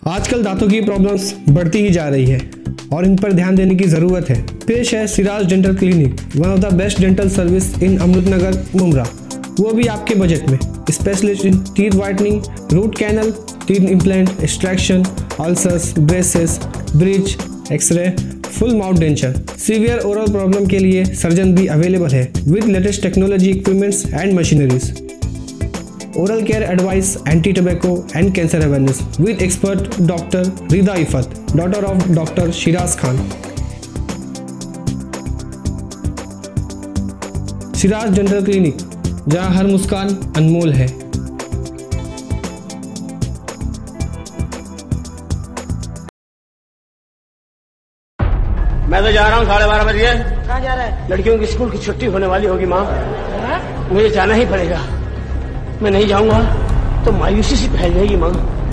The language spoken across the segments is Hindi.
आजकल दांतों की प्रॉब्लम्स बढ़ती ही जा रही है और इन पर ध्यान देने की ज़रूरत है। पेश है Siraj dental clinic, one of the best dental service in Amritnagar Mumbra, वो भी आपके बजट में। Specialist in teeth whitening, root canal, teeth implant, extraction, ulcers, braces, bridge, x-ray, full mouth denture. Severe oral problem के लिए सर्जन भी अवेलेबल है with latest technology equipments and machineries. Oral care advice, anti tobacco and cancer awareness with expert doctor Rida Iffat, daughter of doctor Shiraz Khan. Siraj dental clinic, जहां हर मुस्कान अनमोल है। मैं तो जा रहा हूँ 12:30 बजे। कहाँ जा रहा है? लड़कियों की स्कूल की छुट्टी होने वाली होगी माँ, मुझे जाना ही पड़ेगा। मैं नहीं जाऊंगा तो मायूसी सी फैल जाएगी माँ।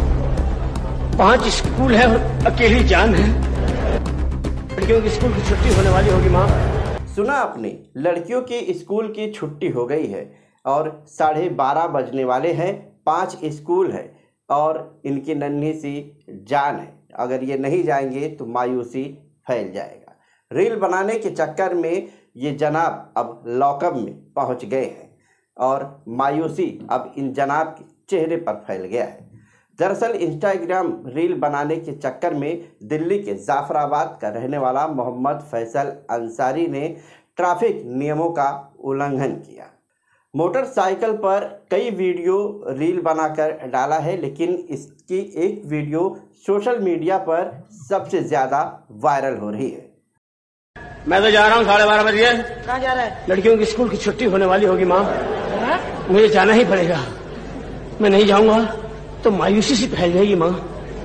5 स्कूल है और अकेली जान है। लड़कियों की स्कूल की छुट्टी होने वाली होगी माँ। सुना आपने, लड़कियों की स्कूल की छुट्टी हो गई है और 12:30 बजने वाले हैं। 5 स्कूल है और इनकी नन्ही सी जान है। अगर ये नहीं जाएंगे तो मायूसी फैल जाएगा। रील बनाने के चक्कर में ये जनाब अब लॉकअप में पहुंच गए हैं और मायूसी अब इन जनाब के चेहरे पर फैल गया है। दरअसल इंस्टाग्राम रील बनाने के चक्कर में दिल्ली के जाफराबाद का रहने वाला मोहम्मद फैसल अंसारी ने ट्रैफिक नियमों का उल्लंघन किया। मोटरसाइकिल पर कई वीडियो रील बनाकर डाला है, लेकिन इसकी एक वीडियो सोशल मीडिया पर सबसे ज़्यादा वायरल हो रही है। मैं तो जा रहा हूँ 12:30 बजे। कहाँ जा रहा है? लड़कियों की स्कूल की छुट्टी होने वाली होगी माँ, मुझे जाना ही पड़ेगा। मैं नहीं जाऊंगा तो मायूसी सी फैल जाएगी माँ।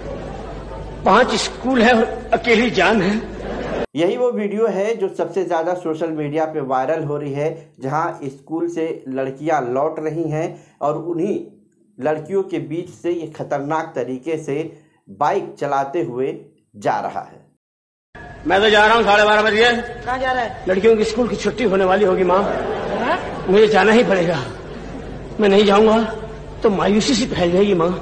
5 स्कूल है और अकेली जान है। यही वो वीडियो है जो सबसे ज़्यादा सोशल मीडिया पे वायरल हो रही है, जहां स्कूल से लड़कियां लौट रही हैं और उन्हीं लड़कियों के बीच से ये खतरनाक तरीके से बाइक चलाते हुए जा रहा है। मैं तो जा रहा हूँ 12:30 बजे। कहाँ जा रहा है? लड़कियों की स्कूल की छुट्टी होने वाली होगी माँ, मुझे जाना ही पड़ेगा। मैं नहीं जाऊंगा तो मायूसी सी फैल जाएगी माँ।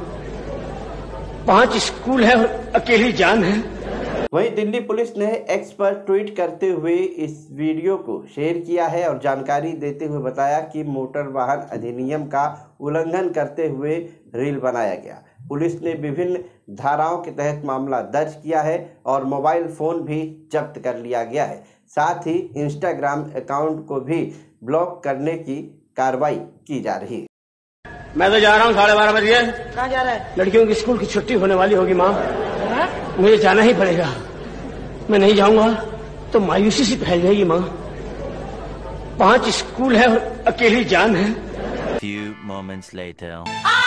5 स्कूल है और अकेली जान है। वहीं दिल्ली पुलिस ने एक्स पर ट्वीट करते हुए इस वीडियो को शेयर किया है और जानकारी देते हुए बताया कि मोटर वाहन अधिनियम का उल्लंघन करते हुए रील बनाया गया। पुलिस ने विभिन्न धाराओं के तहत मामला दर्ज किया है और मोबाइल फ़ोन भी जब्त कर लिया गया है। साथ ही इंस्टाग्राम अकाउंट को भी ब्लॉक करने की कार्रवाई की जा रही है। मैं तो जा रहा हूँ 12:30 बजे। कहाँ जा रहा है? लड़कियों की स्कूल की छुट्टी होने वाली होगी माँ, मुझे जाना ही पड़ेगा। मैं नहीं जाऊंगा तो मायूसी सी फैल जाएगी माँ। 5 स्कूल है और अकेली जान है। Few moments later.